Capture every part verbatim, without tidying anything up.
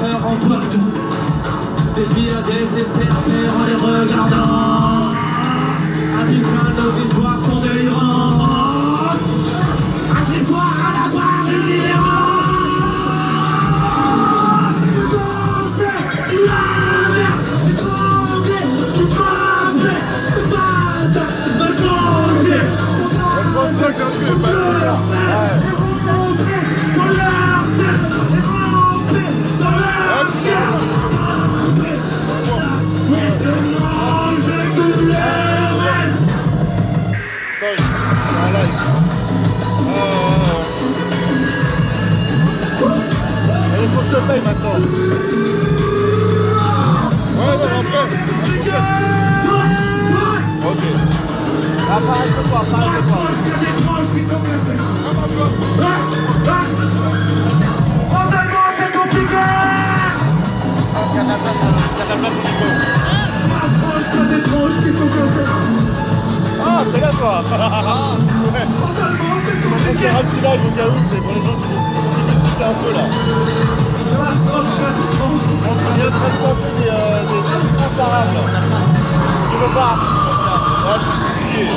frères en partout. Des filles à décesser la terre en les regardant. Abyssal, nos histoires sont délirantes. Assieds-toi à la barre du Iran. Tu la merde, étranger, tu m'appelles, tu m'attends, tu veux changer. Je pense que c'est pas il faut que je te paye maintenant. Ouais, ouais, après. Ok. Appareil de quoi, appareil de quoi. Mentalement, c'est compliqué. Il y a de la place, il y a de la place au niveau. Approche, t'as des tranches qui sont cassées. Ah, t'es là, toi. Ouais. Mentalement, c'est On va compliqué. faire un petit live au cas où, c'est pour les gens qui discutent un peu là. On est en train de passer des, euh, des trans arabes là. Tu veux pas? Ah, c'est chier.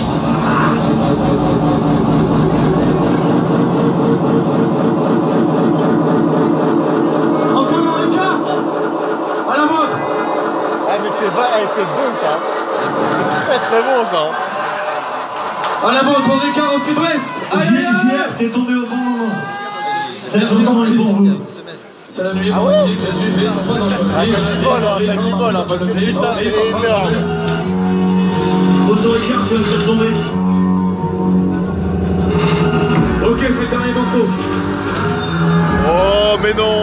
Encore un cas. À la vôtre. Ah mais c'est va... eh, c'est bon ça. C'est très très bon ça. À la vôtre, on écart au sud-ouest. J R, t'es tombé au bon moment. Cette chanson est pour vous. C'est la nuit. Ah ouais? Les S U V sont pas dans le Ah t'as du bol hein, t'as du bol hein, parce que putain c'est énorme. Pose ton écart, tu vas me faire tomber. Ok, c'est le dernier morceau. Oh mais non.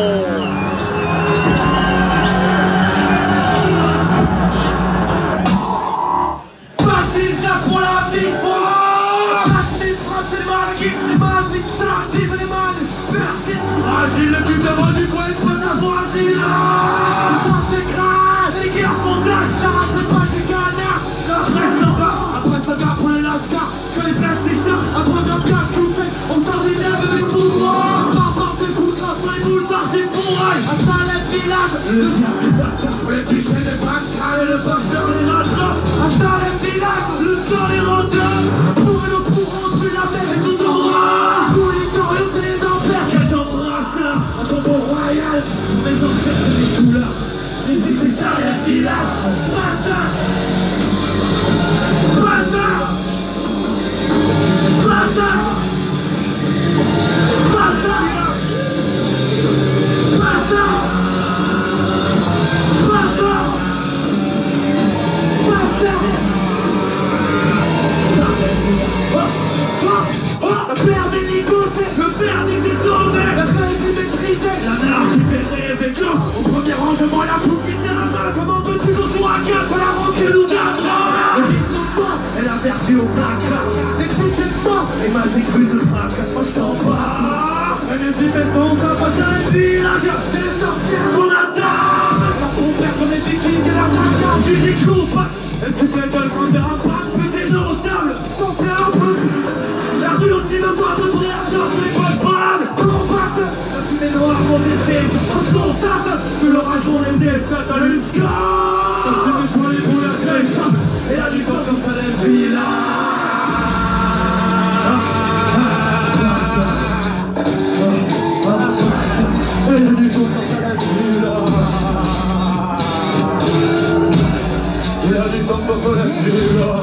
Baptiste là pour la victoire. Baptiste frappe les mains, l'équipe les mains, ça active les mains. Baptiste fragile, le but devant du coin, il peut avoir asile. Ça s'écrase, les guerres sont d'âge, ça rappelle pas du canard. Après ça va, après ça va pour le lascar. Que les places s'échappent, un programme bien coupé. On s'ordinaire avec son droit. Par par ses coups, grâce aux boules, par ses fourrailles. Installe le village, le diable est certain. Les clichés des brancales et le pasteur les rattrape. Installe le village, le sang les rentable. Pour et le courant, puis la mer et tout embrasse. Pour les orientés les enfers, qu'elles embrassent. Un tombeau royal, mes ancêtres et mes couleurs. Les successeurs et le village. Bâtard, bâtard, bâtard, bâtard, bâtard, bâtard, bâtard. Le père des ligotés, le père des détournés, la poésie maîtrisée, l'anarchie fait rêver clos. Au premier rangement, la poupine de la main. Comment veux-tu nous tour à quatre pour la rentrée nous attend? Le fils de mort et la vertu au placard. Les cris de mort et ma sécurité de fracas. Moi je t'en pars. Et les idées sont pas passées à un village. C'est les sorcières qu'on attend. Car ton père comme les églises et la braquage. Tu découpes. Elle se plaît de le prendre un pas. Peut-être notable, sans plein un peu. La rue aussi me voit de près à tort, je n'ai pas de panne. Combattre, la fumée noire monte et fait. On se constate que l'orage journée des fêtes à l'uscar. Ça c'est mes choix les boules à crête. Et la lutte comme ça lève village. Et la lutte comme ça lève village. Et la lutte comme ça lève village.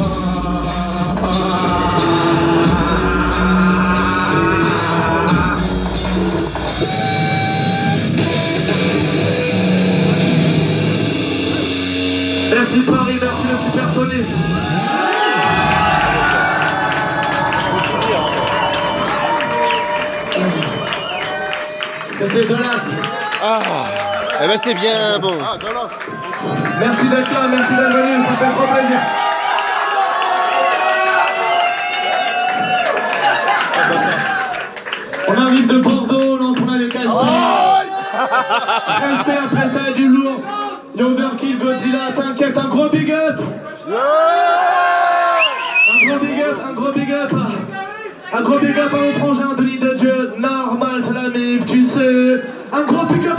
Merci Paris, merci le Supersonique. C'était Dolas. Ah, eh ben c'était bien bon. Ah, Dolas. Merci d'être là, merci d'être venu, ça fait trop plaisir. On arrive de Bordeaux, là on prend les caches. Restez après ça du lourd. Overkill, Godzilla, t'inquiète, un gros big up. Un gros big up, un gros big up. Un gros big up à mon frangin, Denis de Dieu. Normal, c'est la mif, tu sais. Un gros big up.